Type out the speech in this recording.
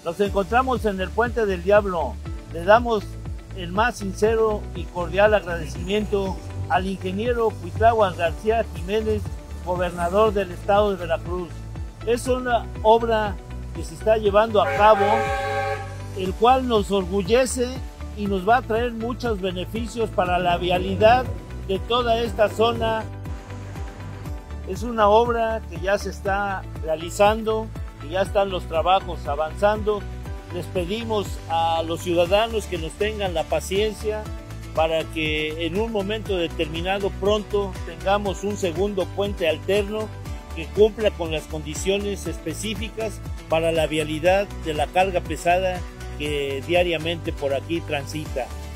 Nos encontramos en el Puente del Diablo. Le damos el más sincero y cordial agradecimiento al ingeniero Cuitláhuac García Jiménez, gobernador del estado de Veracruz. Es una obra que se está llevando a cabo, el cual nos orgullece y nos va a traer muchos beneficios para la vialidad de toda esta zona. Es una obra que ya se está realizando y ya están los trabajos avanzando. Les pedimos a los ciudadanos que nos tengan la paciencia para que en un momento determinado pronto tengamos un segundo puente alterno que cumpla con las condiciones específicas para la vialidad de la carga pesada que diariamente por aquí transita.